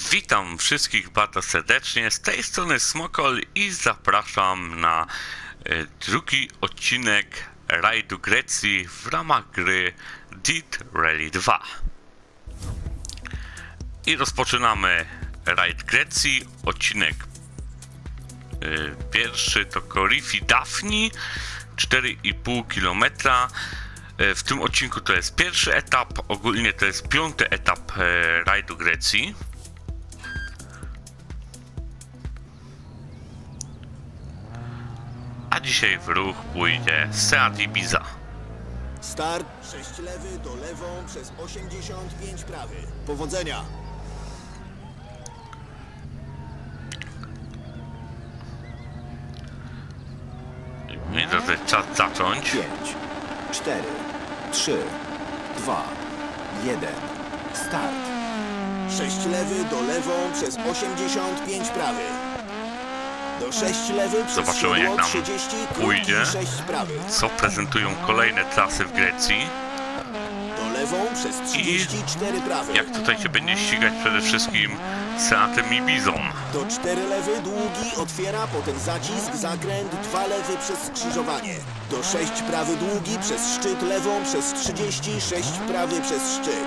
Witam wszystkich bardzo serdecznie, z tej strony Smokol i zapraszam na drugi odcinek rajdu Grecji w ramach gry Dirt Rally 2. I rozpoczynamy rajd Grecji, odcinek pierwszy to Korifi Dafni, 4,5 km. W tym odcinku to jest pierwszy etap, ogólnie to jest 5. etap rajdu Grecji. A dzisiaj w ruch pójdzie Seat Ibiza. Start 6 lewy do lewą przez 85 prawy. Powodzenia! I drodzy, czas zacząć. 5, 4, 3, 2, 1. Start. 6 lewy do lewą przez 85 prawy. Do 6 lewy przez Zobaczymy, jak nam 30, pójdzie. 6 prawy. Co prezentują kolejne trasy w Grecji. Do lewą przez 34 prawy. Jak tutaj się będzie ścigać przede wszystkim Seatem Ibizą. Do 4 lewy długi otwiera, potem zacisk, zakręt, 2 lewy przez skrzyżowanie. Do 6 prawy długi przez szczyt lewą przez 30, 6 prawy przez szczyt.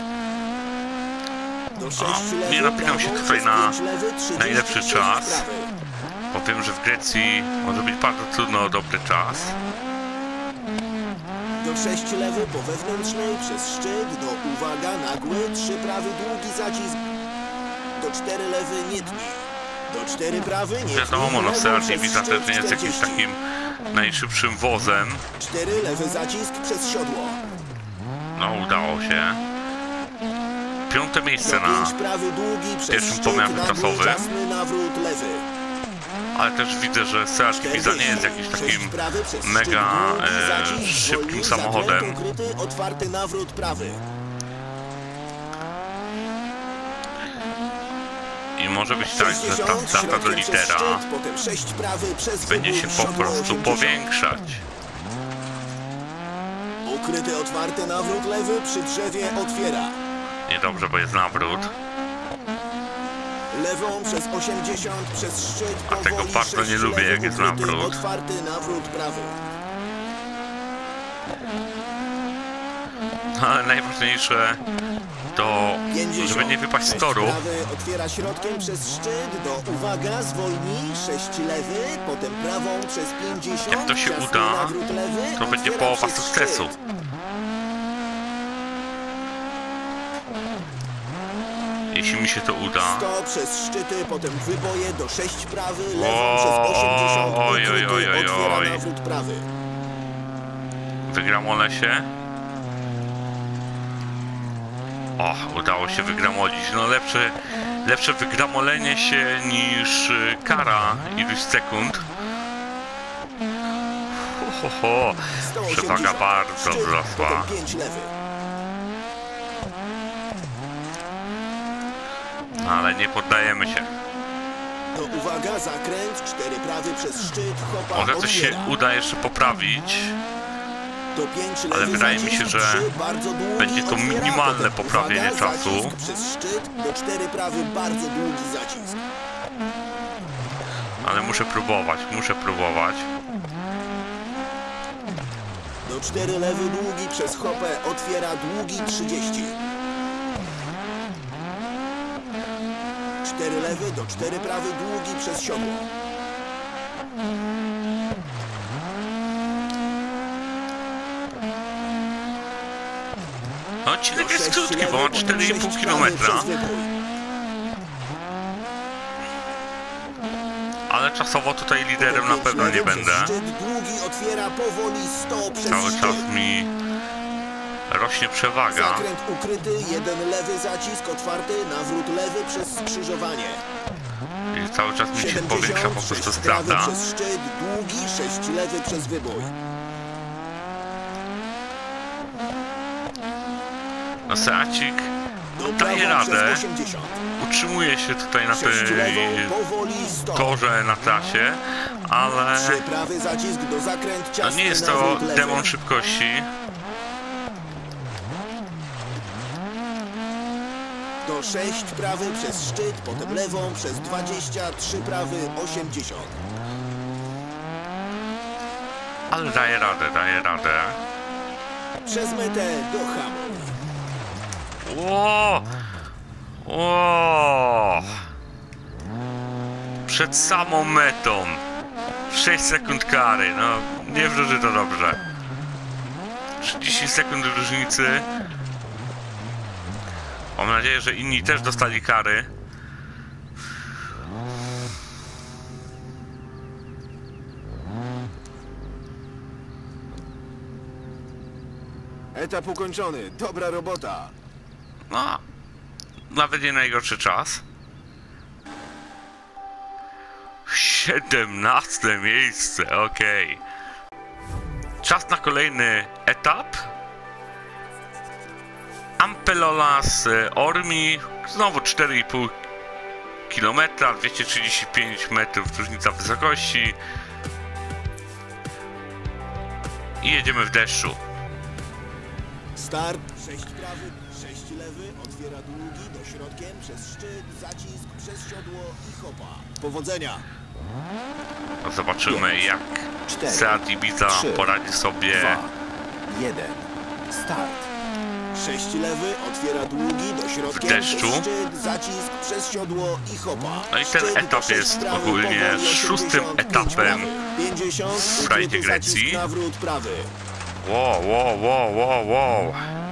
Do 6 lewy nie napinam się prawą tutaj przez na 5 lewy, 30, najlepszy 6 czas. prawy. Bo wiem, że w Grecji może być bardzo trudno o dobry czas. Do 6 lewy po wewnętrznej przez szczyt, do uwaga nagły, 3 prawy długi zacisk. Do 4 lewy nie tnij. Do 4 prawy nie tnij. Wiadomo, no lewą Seat przez Ibiza też szczyt nie jest jakimś 40. takim najszybszym wozem. 4 lewy zacisk przez siodło. No, udało się. 5. miejsce Do na 5 prawy długi przez pierwszym szczyt, pomiarze nagły, czasowym. czasny nawrót lewy. Ale też widzę, że Seat Ibiza nie jest jakimś takim mega szybkim samochodem. Ukryty, otwarty nawrót prawy. I może być tak, że ta strata do lidera potem 6 prawy przez będzie się po prostu powiększać. Ukryty, otwarty nawrót lewy przy drzewie otwiera. Niedobrze, bo jest nawrót. Lewą przez 80 przez szczyt. A tego powoli, bardzo 6 nie lubię, lewy jak jest ukryty, nawrót. Otwarty nawrót prawy. Ale najważniejsze to, 50, żeby nie wypaść z 6 toru. prawy otwiera środkiem przez szczyt do uwaga, zwolnij, 6 lewy, potem prawą przez 50. Jak to się ciasny uda, nawrót lewy, to będzie otwiera połowa przez sukcesu. szczyt. Jeśli mi się to uda. 100 przez szczyty, potem wyboje do 6 prawy, lewą przez 80. Oj, ukryty, oj, oj, oj, otwiera oj. nawrót prawy. Wygramolesie. O, udało się wygramolić. No lepsze wygramolenie się niż kara iluś sekund. Przewaga 180, bardzo szczyt, wzrosła. potem 5 lewy. Ale nie poddajemy się. To uwaga, zakręt, 4 prawy przez szczyt, hopa, Może coś się otwiera. uda jeszcze poprawić. Do 5 lewy Ale wydaje mi się, zacisk, że 3 bardzo długi, będzie to otwiera, minimalne potem poprawienie uwaga, czasu. zacisk przez szczyt, do 4 prawy bardzo długi zacisk. Ale muszę próbować. Do 4 lewy długi przez hopę, otwiera długi 30. 4 lewy do 4 prawy długi przez siodło. Odcinek Do jest 6 krótki, lewy, bo ma potem 4,5 6 km. prawy przez wybój. Ale czasowo tutaj liderem na Pięć pewno nie lewy przez będę. Szczyt długi otwiera powoli 100 przez Cały szczyt. czas mi rośnie przewaga. Zakręt ukryty, 1 lewy zacisk otwarty, nawrót lewy przez skrzyżowanie. I cały czas mi się powiększa po prostu 6 prawy strata. przez szczyt, długi, 6 lewy przez wybój. No Seacik Do daje prawa przez radę. 80. Utrzymuje się tutaj na 6 tej lewą, powoli 100. torze, na trasie, ale 3 prawy zacisk do zakręt no ciasny, nie jest to nawrót lewy. demon szybkości. Do do 6 prawy przez szczyt, potem lewą przez 20, 3 prawy 80. Ale daję radę, daję radę. Przez metę do hamu. Ło! Ło! Przed samą metą. 6 sekund kary, no nie wróży to dobrze. 30 sekund różnicy. Mam nadzieję, że inni też dostali kary. Etap ukończony. Dobra robota. No, nawet nie najgorszy czas. 17 miejsce, okej. Czas na kolejny etap. Ampelolas Ormi, znowu 4,5 km, 235 metrów różnica wysokości. I jedziemy w deszczu. Start. 6 prawy, 6 lewy, otwiera długi, dośrodkiem, przez szczyt, zacisk, przez siodło i hopa. Powodzenia. No zobaczymy, jak Seat Ibiza poradzi sobie. 1. Start. 6 lewy, otwiera długi, dośrodkiem, w deszczu. przez szczyt, zacisk, przez siodło i hopa. No i ten Szczyt etap do 6 jest prawy, ogólnie powoli 6. 85 etapem prawy. 50, w rajdzie ukryty zacisk, Grecji. nawrót prawy. Wow.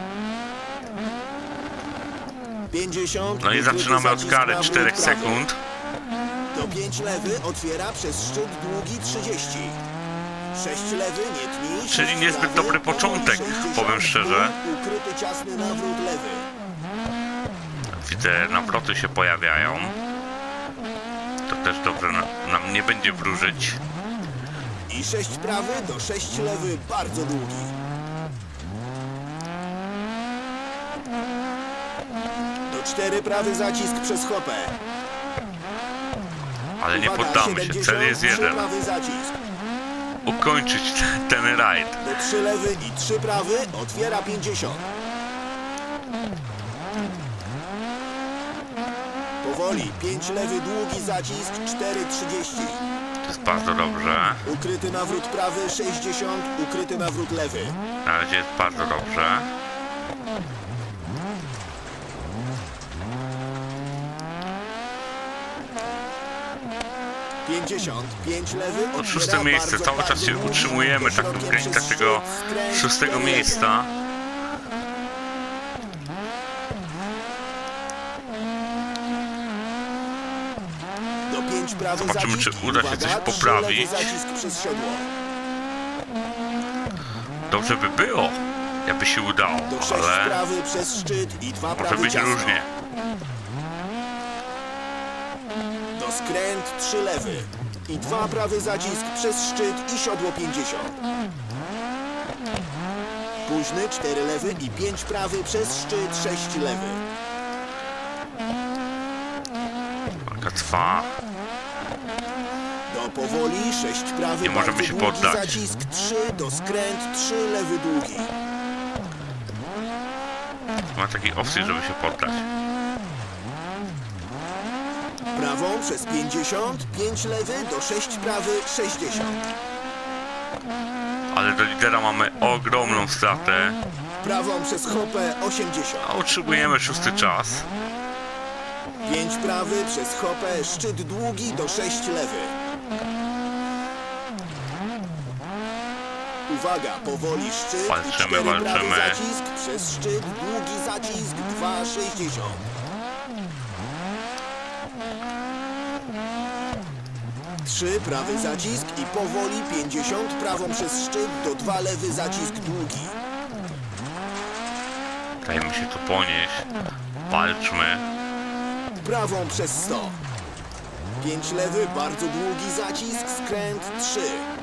50, No i ukryty zaczynamy od zacisk, kary nawrót 4 prawy. sekund. Do 5 lewy, otwiera przez szczyt długi 30. 6 lewy, nie tnij. Czyli 6 niezbyt prawy, dobry powoli początek, 60, powiem szczerze. Ukryty ciasny nawrót lewy. Widzę, nawroty się pojawiają. To też dobrze nam nie będzie wróżyć. I 6 prawy do 6 lewy, bardzo długi. Do 4 prawy zacisk przez hopę. Ale nie Uwaga, poddamy się, 70, cel jest 3 jeden. prawy zacisk. Ukończyć ten rajd. Do 3 lewy i 3 prawy, otwiera 50. Powoli, 5 lewy, długi zacisk, 4,30. To jest bardzo dobrze. Ukryty nawrót prawy, 60, ukryty nawrót lewy. Na razie jest bardzo dobrze. Pięć lewy, To otwiera 6. miejsce, bardzo, cały czas bardzo się długi, utrzymujemy tak w dośrodkiem granicach przez tego szczyt, skręt, 6. do lewy. miejsca. Do 5 prawy Zobaczymy, zacisk czy i uda się uwaga, coś 3 poprawić. lewy zacisk przez siodło. Dobrze by było, jakby się udało, Do 6 ale prawy przez szczyt i 2 może prawy być ciasno. różnie. Do skręt 3 lewy i 2 prawy zacisk przez szczyt i siodło 50. Późny 4 lewy i 5 prawy przez szczyt 6 lewy. Walka trwa. Do powoli 6 prawy, Nie możemy bardzo się długi poddać. zacisk 3, do skręt 3 lewy długi. Ma takiej opcji, żeby się poddać. Prawą przez 50, 5 lewy, do 6 prawy 60. Ale do lidera mamy ogromną stratę, Prawą przez hopę 80. a utrzymujemy 6. czas. 5 prawy przez hopę, szczyt długi do 6 lewy. Uwaga, powoli szczyt Walczymy, i 4 prawy walczymy. zacisk przez szczyt, długi zacisk 2,60. Trzy prawy zacisk i powoli 50 prawą przez szczyt do 2 lewy zacisk długi. Dajmy się tu ponieść. Walczmy. Prawą przez 100. 5 lewy, bardzo długi zacisk, skręt 3.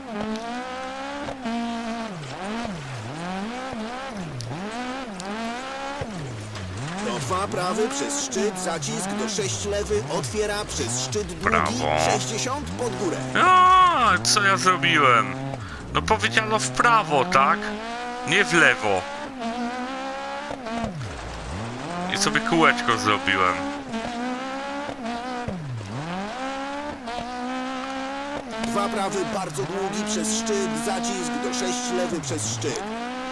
Do 2 prawy przez szczyt, zacisk do 6 lewy, otwiera przez szczyt długi, Brawo. 60 pod górę. A, co ja zrobiłem? No powiedziano w prawo, tak? Nie w lewo. I sobie kółeczko zrobiłem. Dwa prawy bardzo długi przez szczyt, zacisk do 6 lewy przez szczyt.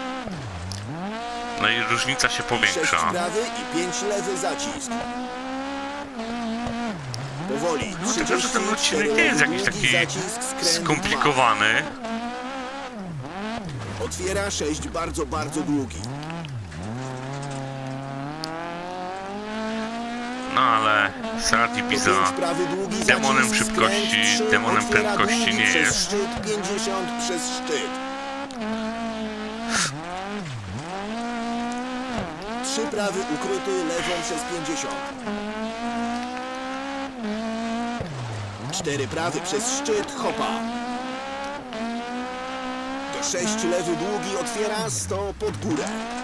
No i różnica się 6 powiększa. prawy i 5 lewy zacisk. Powoli. No tylko, że ten odcinek nie jest jakiś taki zacisk, skręt skomplikowany. 2. Otwiera 6 bardzo długi. No ale Sarati Pisa Prawy długi demonem zacisk, szybkości, skręt 3, demonem otwiera prędkości długi nie przez jest. Szczyt 50 przez szczyt. 3 prawy ukryty lewą przez 50. 4 prawy przez szczyt, hopa. Do 6 lewy długi otwiera 100 pod górę.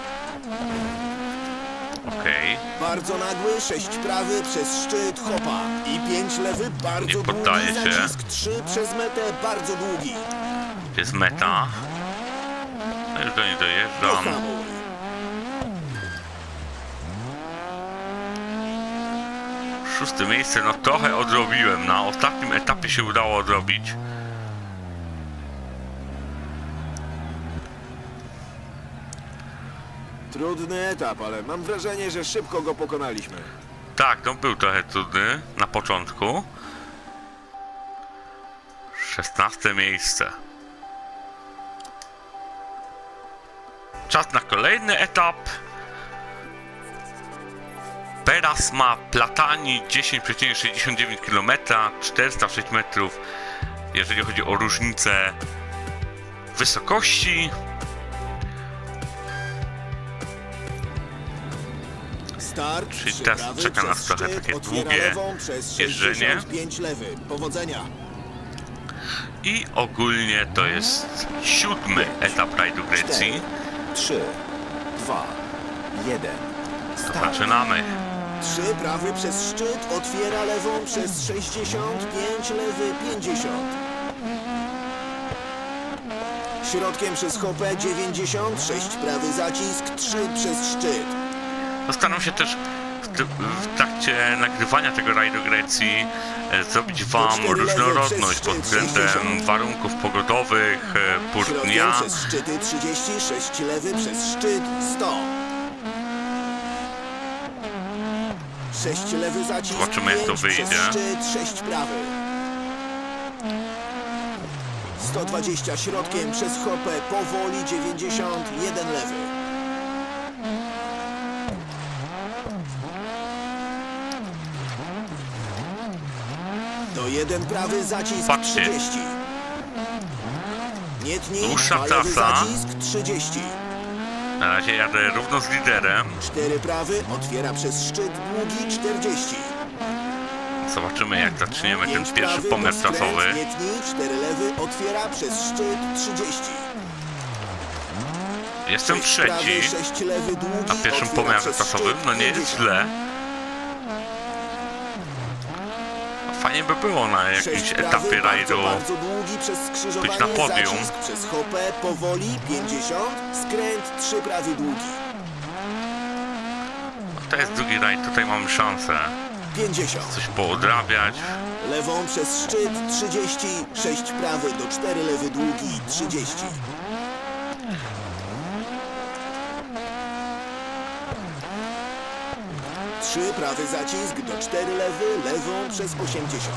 Okej. Bardzo nagły, 6 prawy przez szczyt, hopa. I 5 lewy, bardzo Nie poddaje długi, się. zacisk 3 przez metę, bardzo długi. To jest meta. No już do niej dojeżdżam. Pohamuj. Szóste miejsce, no trochę odrobiłem. Na ostatnim etapie się udało odrobić. Trudny etap, ale mam wrażenie, że szybko go pokonaliśmy. Tak, no był trochę trudny na początku. 16 miejsce. Czas na kolejny etap. Perasma Platani 10,69 km, 406 metrów. Jeżeli chodzi o różnicę wysokości. Start, Czyli 3 teraz prawy czeka nas przez trochę szczyt, takie otwiera długie lewą przez jeżdżenie. 65 lewy. Powodzenia. I ogólnie to jest 7. etap rajdu Grecji. 3, 2, 1. Zaczynamy. 3 prawy przez szczyt, otwiera lewą przez 65, lewy 50. Środkiem przez hopę 90, 6 prawy zacisk, 3 przez szczyt. Postaram się też w trakcie nagrywania tego rajdu Grecji zrobić wam różnorodność pod względem warunków pogodowych, pór Środkiem dnia. przez szczyty 36 lewy przez szczyt 100. 6 lewy zacisk, Zobaczymy, jak to 5 przez wyjdzie. szczyt, 6 prawy. 120 środkiem przez hopę, powoli 90, 1 lewy. Do 1 prawy zacisk Patrzcie. 30. Nie tnij, Dłuższa 2 lewy trasa. zacisk 30. Na razie jadę równo z liderem. 4 prawy, otwiera przez szczyt długi 40. Zobaczymy, jak zaczniemy ten 5 pierwszy prawy, pomiar do skręt, trasowy. nie tnij, 4 lewy, otwiera przez szczyt 30. Jestem 6 prawy, trzeci 6 lewy, długi, na pierwszym otwiera pomiarze przez trasowym. szczyt No nie jest 50. źle. Fajnie by było na jakimś 6 etapie prawy, rajdu bardzo długi przez skrzyżowanie, być na podium. zacisk przez hopę, powoli 50, skręt 3 prawy długi. To jest drugi rajd, tutaj mamy szansę 50. coś poodrabiać. Lewą przez szczyt 30, 6 prawy do 4 lewy długi 30. Trzy prawy zacisk do 4 lewy, lewą przez 80.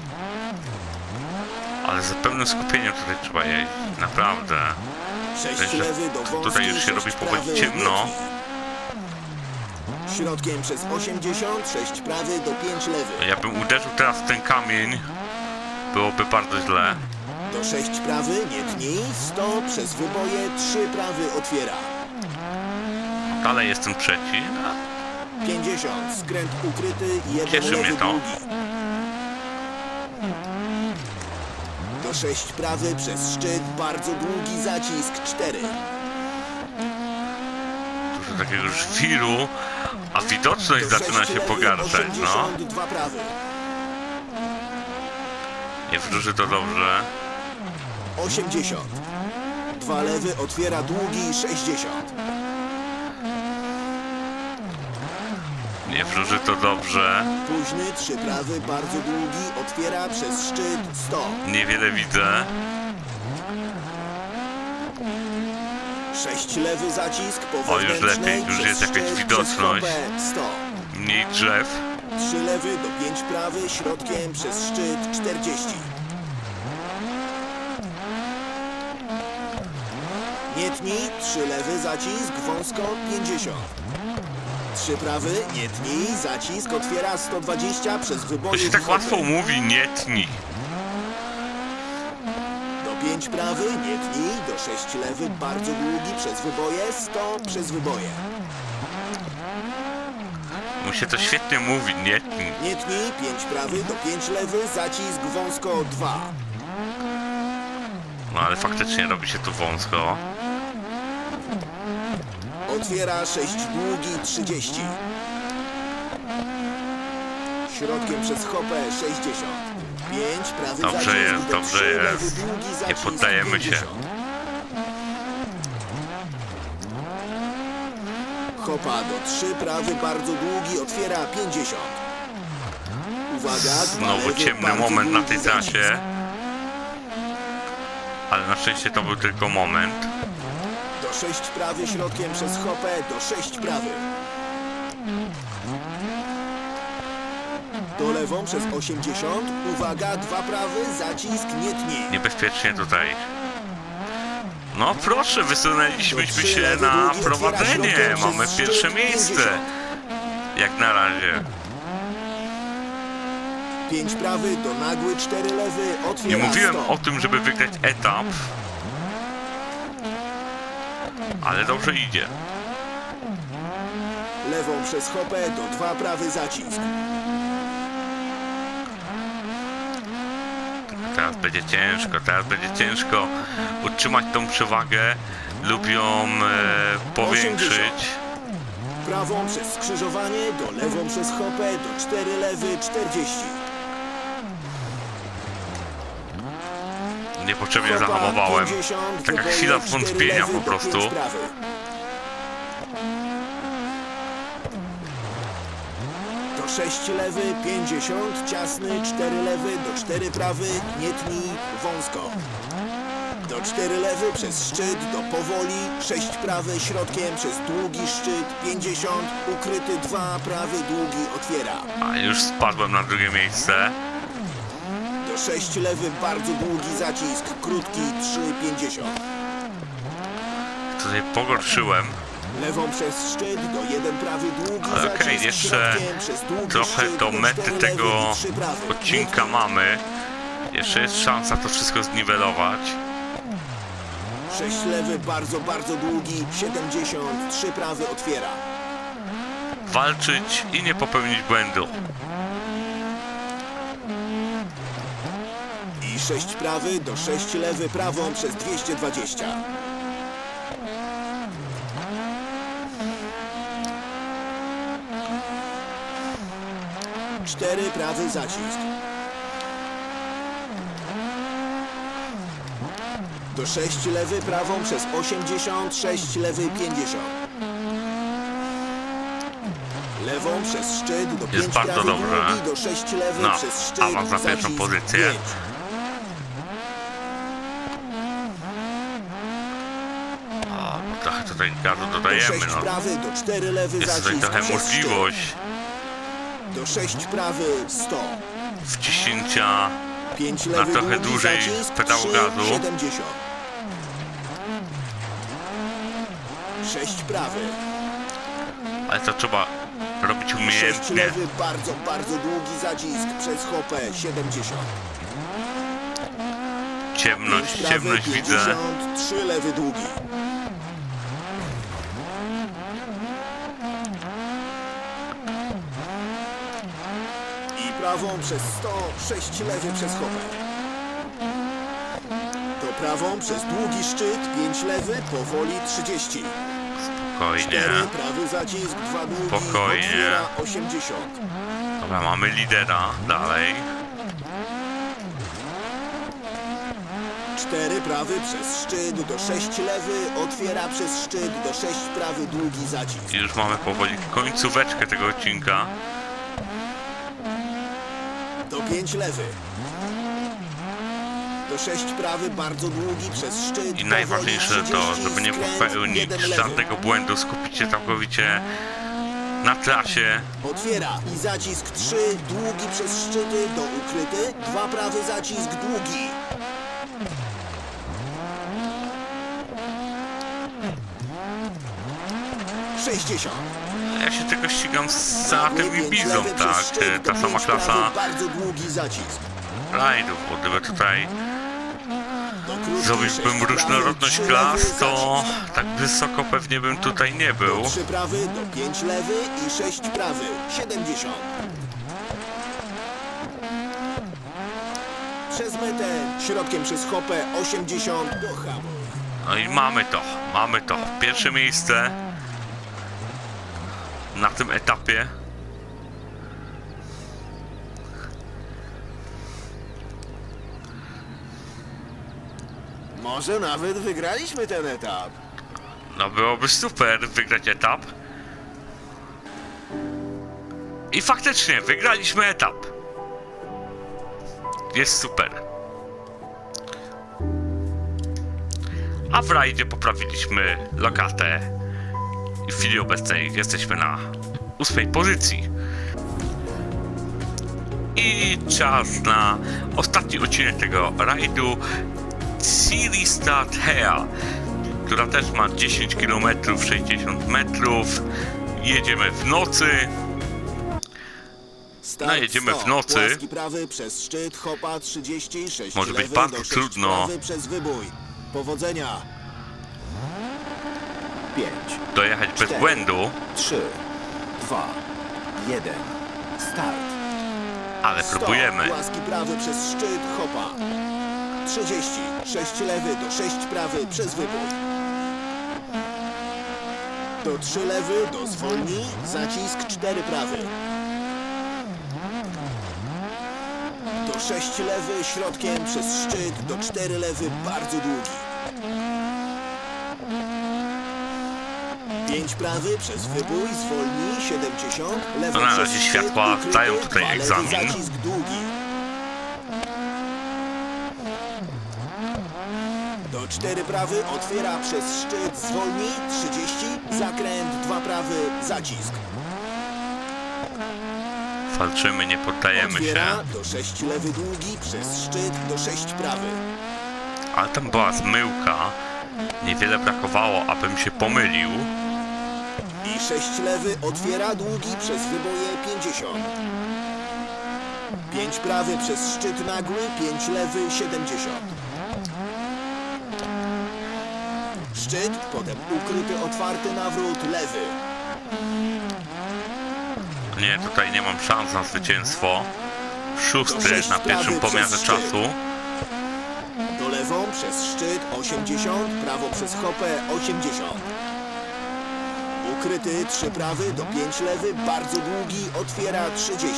Ale z pełnym skupieniem tutaj trzeba jeździć, naprawdę. 6 Myślę, lewy do wąskiej, tutaj już się 6 robi powoli prawy, ciemno. nie. Środkiem przez 80, 6 prawy do 5 lewy. Ja bym uderzył teraz w ten kamień, byłoby bardzo źle. Do 6 prawy, nie tnij, 100 przez wyboje, 3 prawy otwiera. Dalej jestem trzeci. No, 50, skręt ukryty, 1 Cieszy lewy mnie to. długi. Do 6 prawy przez szczyt, bardzo długi zacisk, 4. dużo takiego żwiru, a widoczność Do zaczyna 6 się lewy, pogarszać, no. 82 prawy. Nie wróży to dobrze. 80. 2 lewy, otwiera długi, 60. Nie wróży to dobrze. Późny, 3 prawy, bardzo długi, otwiera przez szczyt 100. Niewiele widzę. 6 lewy zacisk po O, już wewnętrznej, lepiej, już przez jest jakaś szczyt, widoczność. przez hopę 100. Mniej drzew. 3 lewy do 5 prawy, środkiem przez szczyt 40. Nie tnij, 3 lewy zacisk, wąsko 50. 3 prawy, nie tnij, zacisk otwiera 120 przez To wyboje. się tak łatwo mówi, nie tnij. Do 5 prawy, nie tnij, do 6 lewy, bardzo długi przez wyboje, 100 przez wyboje. Mu się to świetnie mówi, nie tnij. Nie tnij, 5 prawy, do 5 lewy, zacisk wąsko 2. No ale faktycznie robi się tu wąsko. Otwiera 6 długi 30. Środkiem przez hopę 60. 5 prawy Dobrze zacisk, jest, do dobrze 3 lewy jest. długi Nie zacisk poddajemy się. 50. Hopa do 3 prawy, bardzo długi, otwiera 50. Uwaga, dwa Znowu lewy, ciemny bardzo moment na długi tej zacisk. trasie. Ale na szczęście to był tylko moment. Do 6 prawy, środkiem przez hopę, do 6 prawy. Do lewą przez 80. Uwaga, 2 prawy, zacisk, nie tnij. Niebezpiecznie tutaj. No proszę, wysunęliśmy Do 3 się lewy, na długi, otwiera prowadzenie. środkiem Mamy przez pierwsze szczyt, miejsce. 50. Jak na razie. 5 prawy, do nagły, 4 lewy, Nie otwiera mówiłem 100. o tym, żeby wygrać etap. Ale dobrze idzie. Lewą przez hopę, do 2 prawy, zacisk. Teraz będzie ciężko utrzymać tą przewagę lub ją powiększyć. Prawą przez skrzyżowanie, do lewą przez hopę, do 4 lewy, 40. Niepotrzebnie Hopa, zahamowałem. 50, Taka wyboje, chwila 4 zwątpienia lewy, po do prostu. 5 prawy. Do 6 lewy, 50, ciasny, 4 lewy, do 4 prawy, nie tnij, wąsko. Do 4 lewy przez szczyt, do powoli, 6 prawy, środkiem przez długi szczyt, 50, ukryty 2 prawy, długi, otwiera. A już spadłem na drugie miejsce. Do 6 lewy, bardzo długi zacisk, krótki, 3, 50. Tutaj pogorszyłem. Lewą przez szczyt, do 1 prawy, długi Ale zacisk, okej, jeszcze środkiem przez długi trochę szczyt, do mety 4 tego lewy i 3 prawy. odcinka mamy. Jeszcze jest szansa to wszystko zniwelować. 6 lewy, bardzo długi, 70, 3 prawy, otwiera. Walczyć i nie popełnić błędu. I 6 prawy, do 6 lewy, prawą przez 220. 4 prawy zacisk. Do 6 lewy, prawą przez 80, 6 lewy, 50. Lewą przez szczyt, do 5 bardzo prawy, dobrze. długi, do 6 lewy, No, przez szczyt, awans na pierwszą zacisk, pozycję. 5. O, trochę tutaj gazu Do dodajemy, 6 no. prawy, do 4 lewy, Jest tutaj zacisk, trochę przez szczyt. możliwość Do 6 prawy, 100. wciśnięcia 5 na lewy, trochę długi, dłużej zacisk, pedału 3, gazu. 70. 6 prawy. Ale to trzeba robić 6 umiejętnie. lewy, bardzo długi zacisk przez hopę, 70. Ciemność, 5 prawy, ciemność widzę. 50, 3 lewy, długi. I prawą przez 100, 6 lewy przez hopę. Do prawą przez długi szczyt, 5 lewy, powoli 30. Spokojnie. 4 prawy zacisk, 2 długi, Spokojnie. otwiera 80. Dobra, mamy lidera dalej. 4 prawy przez szczyt, do 6 lewy, otwiera przez szczyt, do 6 prawy, długi zacisk. I już mamy powoli końcóweczkę tego odcinka. Do 5 lewy. Do 6 prawy, bardzo długi przez szczyt. I najważniejsze to, żeby nie popełnić żadnego błędu, skupić się całkowicie na trasie. Otwiera i zacisk 3, długi przez szczyty, do ukryty, 2 prawy, zacisk długi. Ja się tylko ścigam za tym Ibizą, tak? Ta sama klasa bardzo długi zacisk. rajdów, bo gdyby tutaj zrobiłbym różnorodność klas, to tak wysoko pewnie bym tutaj nie był. 3 prawy, do 5 lewy i 6 prawy, 70. Przez metę, środkiem przez hopę, 80 do hamu. No i mamy to. Pierwsze miejsce na tym etapie. Może nawet wygraliśmy ten etap. No byłoby super wygrać etap. I faktycznie wygraliśmy etap. Jest super. A w rajdzie poprawiliśmy lokatę. I w chwili obecnej jesteśmy na 8. pozycji. I czas na ostatni odcinek tego rajdu. City Start Hea, która też ma 10 km, 60 metrów. Jedziemy w nocy. No jedziemy w nocy. Prawy przez szczyt, hopa 36 może być lewy, bardzo do 6 trudno prawy przez wybój. Powodzenia. 5, dojechać bez 4, błędu, 3, 2, 1, start. ale próbujemy. Łaski prawy przez szczyt, hopa 30, 6 lewy, do 6 prawy przez wybój. Do 3 lewy, do zwolnij, zacisk 4 prawy. Do 6 lewy, środkiem przez szczyt, do 4 lewy, bardzo długi. 5 prawy przez wybój, zwolnij, 70, lewy No na przez razie szczyt, światła ukryty, dają tutaj 2 lewy, egzamin. zacisk długi. Do 4 prawy, otwiera przez szczyt, zwolnij, 30, zakręt, 2 prawy, zacisk. Walczymy, nie poddajemy się. Otwiera, do 6 lewy długi, przez szczyt, do 6 prawy. Ale tam była zmyłka. Niewiele brakowało, abym się pomylił. I 6 lewy, otwiera długi, przez wyboje 50. 5 prawy, przez szczyt nagły, 5 lewy, 70. Szczyt, potem ukryty, otwarty nawrót, lewy. Nie, tutaj nie mam szans na zwycięstwo. 6. na pierwszym pomiarze czasu. Do lewą przez szczyt 80, prawo przez hopę 80. Ukryty 3 prawy do 5 lewy, bardzo długi, otwiera 30.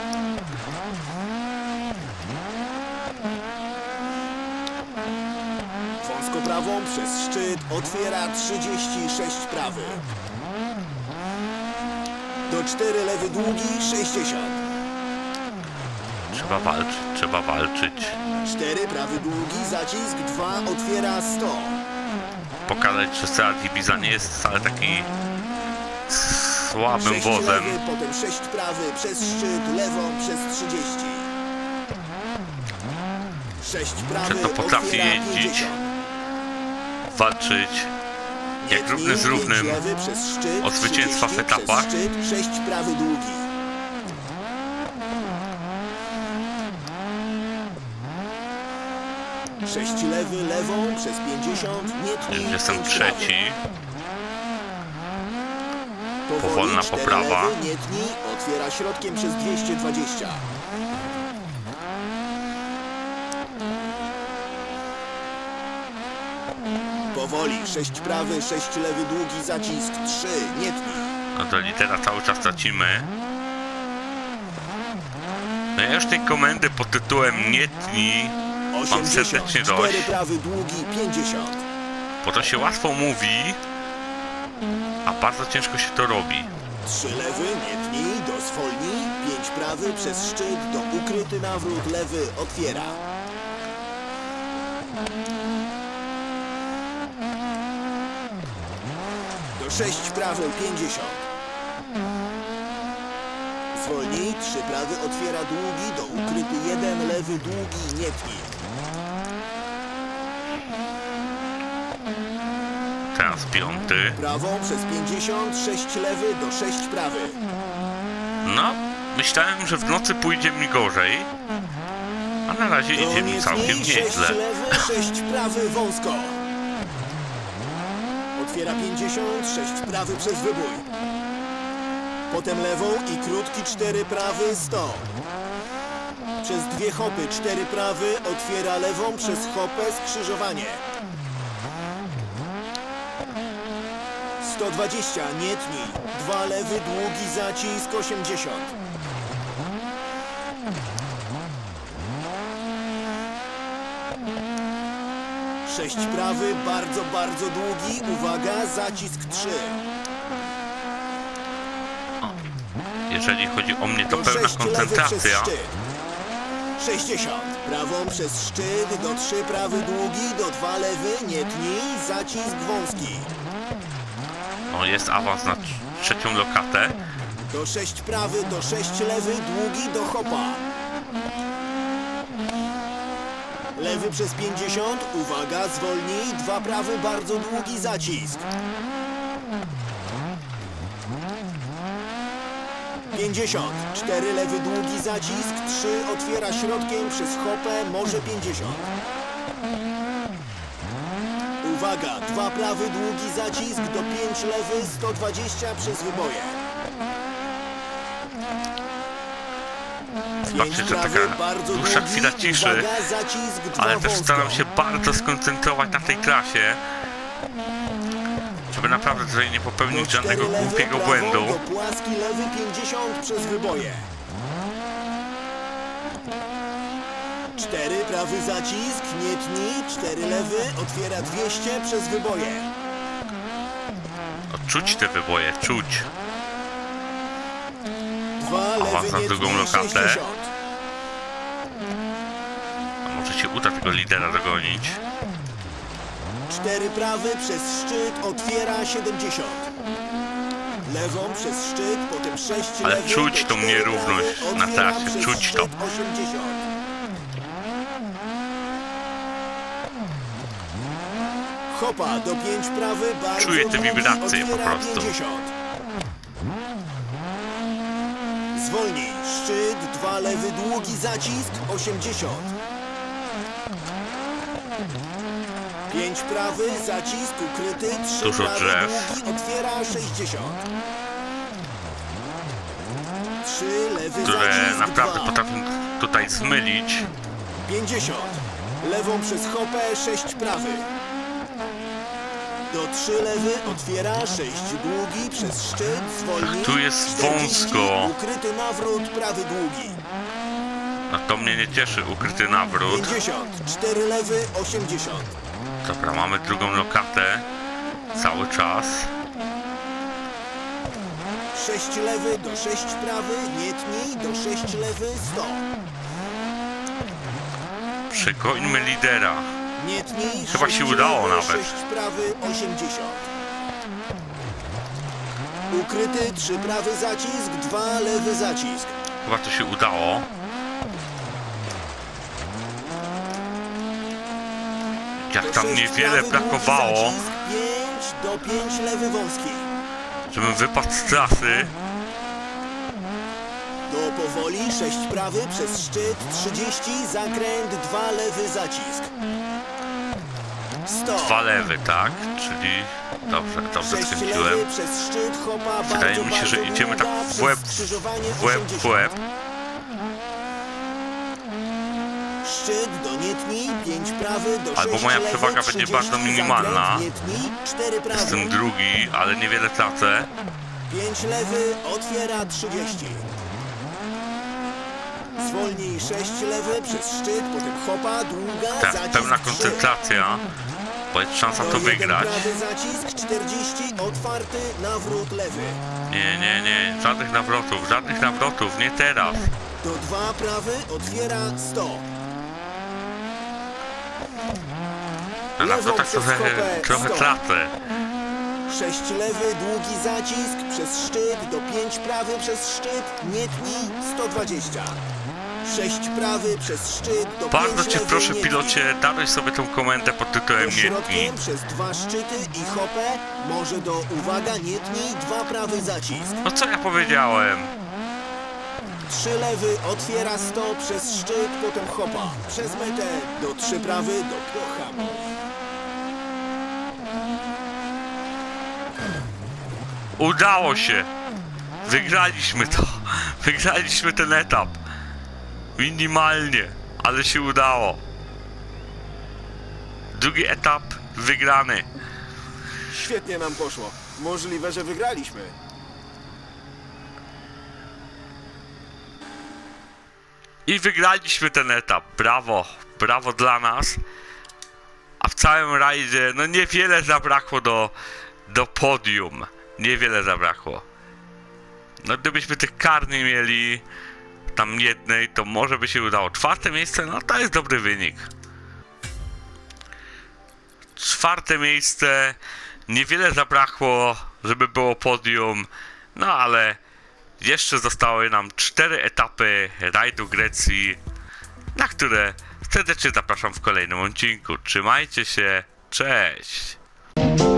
Wąsko prawą przez szczyt, otwiera 36 prawy. Do 4 lewy długi, 60. Trzeba walczyć. 4 prawy długi, zacisk 2, otwiera 100. Pokazać, że Seat Ibiza nie jest wcale taki słabym 6 wozem. lewy, potem 6 prawy, przez szczyt, lewą, przez 30. 6 prawy, Że to potrafi otwiera jeździć, 50. walczyć jak równy z równym lewy, przez szczyt, o zwycięstwa w 30, etapach. przez szczyt, 6 prawy długi. Sześć lewy, lewą, przez 50, nie tnij, Jestem 5 trzeci. prawy. Powolna Powoli, 4 poprawa. lewy, nie tnij, otwiera środkiem przez 220. Powoli, 6 prawy, 6 lewy, długi, zacisk, 3, nie tnij. No to lidera cały czas tracimy. No ja już tej komendy pod tytułem nie tnij Mam serdecznie 80, dość. 4 prawy długi, 50. Bo to się łatwo mówi, a bardzo ciężko się to robi. 3 lewy, nie tnij, do zwolnij, 5 prawy, przez szczyt, do ukryty nawrót, lewy, otwiera. Do 6 prawy, 50. Zwolnij, 3 prawy, otwiera długi, do ukryty 1, lewy, długi, nie tnij. Teraz 5. Prawą przez 50, 6 lewy, do 6 prawy. No, myślałem, że w nocy pójdzie mi gorzej, a na razie idzie mi całkiem 6 nieźle. lewy, 6 prawy, wąsko. Otwiera 50, 6 prawy przez wybój. Potem lewą i krótki 4 prawy, 100. Przez 2 hopy 4 prawy, otwiera lewą przez hopę, skrzyżowanie. 120, nie tnij. 2 lewy, długi zacisk, 80. Sześć prawy, bardzo długi. Uwaga, zacisk 3. Jeżeli chodzi o mnie, to Do pełna 6 lewy przez koncentracja. szczyt. 60. Prawą przez szczyt, do 3 prawy długi, do 2 lewy, nie tnij, zacisk wąski. O, jest awans na trzecią lokatę. Do 6 prawy, do 6 lewy, długi, do hopa. Lewy przez 50, uwaga, zwolnij, 2 prawy, bardzo długi zacisk. 50, 4 lewy, długi zacisk, 3 otwiera środkiem przez hopę, może 50. Uwaga, 2 prawy, długi zacisk, do 5 lewy, 120 przez wyboje. Zobaczcie, że taka dłuższa chwila ciszy, uwaga, zacisk, 2 ale też wąsko. staram się bardzo skoncentrować na tej trasie, żeby naprawdę tutaj nie popełnić żadnego głupiego błędu. Do płaski lewy 50 przez wyboje. 4 prawy zacisk, nie tnij, 4 lewy, otwiera 200 przez wyboje. O, czuć te wyboje, czuć. 2 Awans lewy, na nie drugą tnij, lokatę. 60. A może się uda tego lidera dogonić. 4 prawy przez szczyt, otwiera 70. Lewą przez szczyt, potem 6 Ale lewy, czuć do tą 4 nierówność prawy, na otwiera trasie, przez czuć szczyt, to. 80. Hopa do 5 prawy, bardzo Czuję te długi, wibracje po otwiera prostu. 50. Zwolnij, szczyt, 2 lewy, długi zacisk, 80. 5 prawy, zacisk ukryty, 3 Dużo prawy, drzew. długi, otwiera 60. 3 lewy, Które zacisk, naprawdę 2. potrafią tutaj zmylić. 50. Lewą przez hopę, 6 prawy. Do 3 lewy, otwiera 6 długi, przez szczyt, zwolnij. Tu jest 40, wąsko. ukryty nawrót, prawy długi. No to mnie nie cieszy, ukryty nawrót. 50. 4 lewy, 80. Dobra, mamy drugą lokatę. Cały czas. 6 lewy, do 6 prawy, nie tnij, do 6 lewy, 100. Przegońmy lidera. Nie tnij, Chyba 6 się udało lewy, nawet. 6 prawy, 80. Ukryty, 3 prawy zacisk, 2 lewy zacisk. Chyba to się udało. Jak tam 6 niewiele prawy, brakowało, długi zacisk, 5 do 5 lewy wąski. żebym wypadł z trasy. Do powoli, 6 prawy przez szczyt, 30, zakręt, 2 lewy zacisk. 100. 2 lewy, tak? Czyli... Dobrze 6 skręciłem. lewy przez szczyt, hopa, Wydaje bardzo, mi się, że bardzo idziemy tak długa, w łeb, przez skrzyżowanie w łeb, 80. w łeb. Szczyt do nietni, 5 prawy, do 6 Albo moja lewy, przewaga będzie 30, bardzo minimalna. zakręt, nietni, 4 prawy, Jestem drugi, ale niewiele tracę. 5 lewy, otwiera 30. Zwolnij 6 lewy przez szczyt, potem hopa, długa, Tak, zacisk pełna 3. koncentracja, bo jest szansa to Do 1 wygrać. prawy zacisk, 40, otwarty, nawrót lewy. Nie, żadnych nawrotów, nie teraz. Do 2 prawy, otwiera 100. Na Lewą nawrotach przez trochę kopę, 100. tracę. 6 lewy, długi zacisk, przez szczyt, do 5 prawy przez szczyt, nie tnij, 120. 6 prawy przez szczyt, do 5 Bardzo cię lewy, proszę, nie tnij. pilocie, daruj sobie tą komendę pod tytułem nie tnij. Środkiem przez 2 szczyty i hopę, może do, uwaga, nie tnij, 2 prawy zacisk. No co ja powiedziałem? 3 lewy, otwiera 100 przez szczyt, potem hopa. Przez metę, do 3 prawy, do hamu. Udało się! Wygraliśmy to! Wygraliśmy ten etap! Minimalnie, ale się udało. Drugi etap wygrany. Świetnie nam poszło. Możliwe, że wygraliśmy. I wygraliśmy ten etap. Brawo, brawo dla nas. A w całym rajdzie, no niewiele zabrakło do podium. Niewiele zabrakło. No gdybyśmy tych kar nie mieli, tam jednej, to może by się udało. 4. miejsce, no to jest dobry wynik. 4. miejsce, niewiele zabrakło, żeby było podium, no ale jeszcze zostały nam 4 etapy rajdu Grecji, na które serdecznie zapraszam w kolejnym odcinku. Trzymajcie się, cześć!